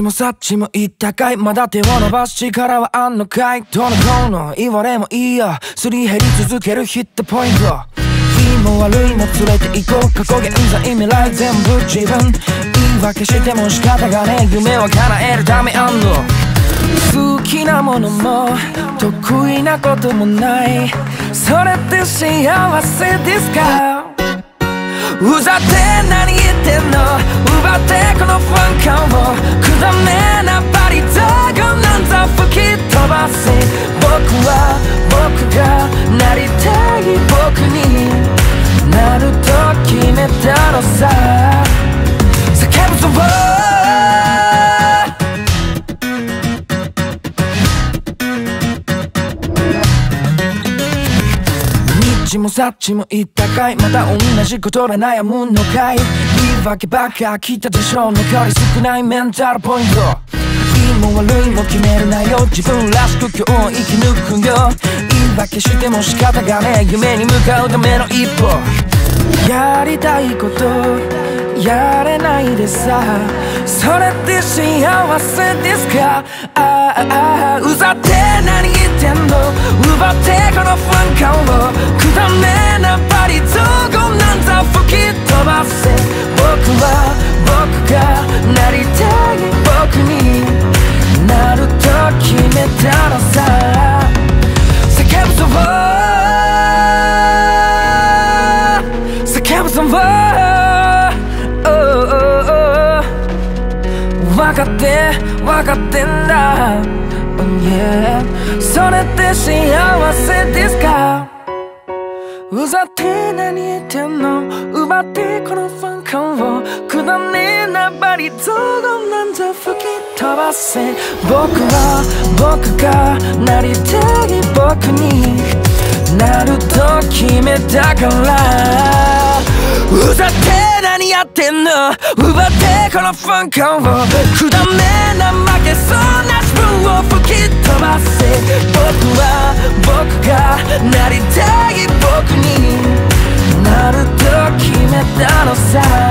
もさっちも言ったかい、まだ手を伸ばす力はあんのかい。どのこうの言われもいいよ、すり減り続けるヒットポイント。いいも悪いも連れて行こう、過去現在未来全部自分。言い訳しても仕方がねえ、夢を叶えるためあんの。好きなものも得意なこともない、それって幸せですか。うざって何言ってんの、奪ってこの不安感を、くだめなバリザーがなんざ吹き飛ばせ。僕は僕がなりたい僕になると決めたのさ。叫ぶぞニッチもサッチも言ったかい、また同じことで悩むのかい。言い訳ばっか聞いたでしょ、残り少ないメンタルポイント。いいも悪いも決めるなよ、自分らしく今日を生き抜くよ。言い訳しても仕方がねえ、夢に向かうための一歩。やりたいことやれないでさ、それって幸せですか。うざって何言ってんの、奪ってこの不安感を、くだめなバリ雑言なんざ吹き飛ばせ。僕は僕がなりたい僕になると決めたのさ。叫ぶぞ叫ぶぞ分かってんだ、yeah、それって幸せですか。うざって何言ってんの、奪ってこのファン感を、くだねえなバリ雑言なんざ吹き飛ばせ。僕は僕がなりたい僕になると決めたから。うざって何やってんの、奪ってこのファン感を、くだめな負けそうな自分を吹き飛ばせ。僕は僕がなりたい僕になると決めたのさ。